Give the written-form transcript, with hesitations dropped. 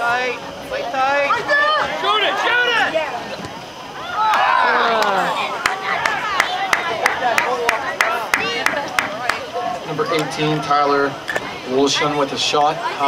tight. Play tight. Shoot it! Shoot it! Number 18, Tyler Wolshan with a shot.